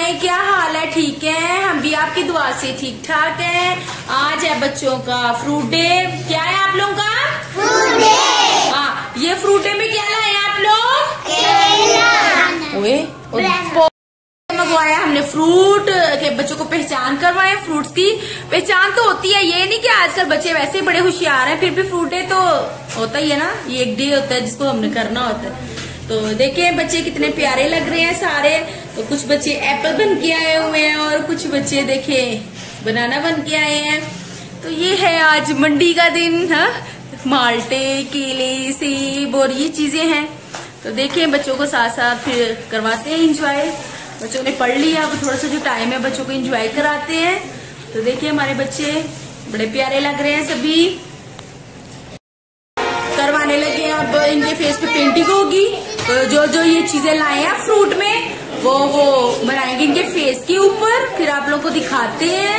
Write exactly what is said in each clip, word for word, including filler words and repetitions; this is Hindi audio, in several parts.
बताएं क्या हाल है? ठीक है, हम भी आपकी दुआ से ठीक ठाक हैं। आज है बच्चों का फ्रूट डे। क्या है आप लोगों का? Fruit day. हाँ, ये फ्रूट डे में क्या लाए आप लोग? केला। ओए मंगवाया हमने फ्रूट के बच्चों को पहचान करवाए। फ्रूट्स की पहचान तो होती है, ये नहीं कि आजकल बच्चे वैसे बड़े होशियार हैं, फिर भी फ्रूट डे तो होता ही है ना। ये एक डे होता है जिसको हमने करना होता है। तो देखिए बच्चे कितने प्यारे लग रहे हैं सारे। तो कुछ बच्चे एप्पल बन के आए हुए हैं और कुछ बच्चे देखे बनाना बन के आए हैं। तो ये है आज मंडी का दिन। हाँ, माल्टे, केले, सेब और ये चीजें हैं। तो देखिए बच्चों को साथ साथ फिर करवाते हैं इंजॉय। बच्चों ने पढ़ लिया, अब थोड़ा सा जो टाइम है बच्चों को एंजॉय कराते हैं। तो देखिए हमारे बच्चे बड़े प्यारे लग रहे हैं, सभी करवाने लगे। अब इनके फेस पे पेंटिंग होगी। तो जो जो ये चीजें लाए हैं फ्रूट में वो वो बनाएंगे इनके फेस के ऊपर, फिर आप लोगों को दिखाते हैं।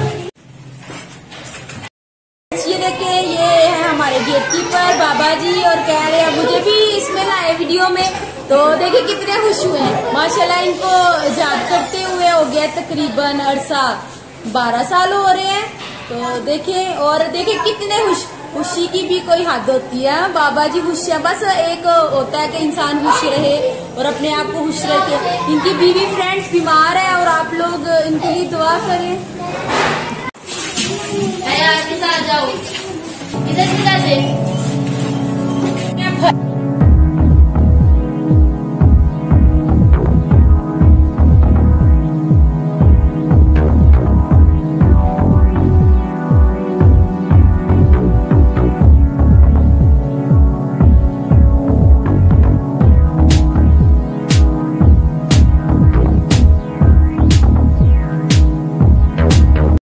ये देखिए ये है हमारे गेट कीपर बाबा जी और कह रहे हैं मुझे भी इसमें लाए वीडियो में। तो देखिए कितने खुश हुए हैं माशाल्लाह। इनको याद करते हुए हो गया तकरीबन अरसा बारह साल हो रहे हैं। तो देखिए और देखिए कितने खुश, खुशी की भी कोई हद होती है। बाबा जी खुश है, बस एक होता है कि इंसान खुश रहे और अपने आप को खुश रखे। इनकी बीवी फ्रेंड्स बीमार है और आप लोग इनके लिए दुआ करें। साथ जाओ इधर से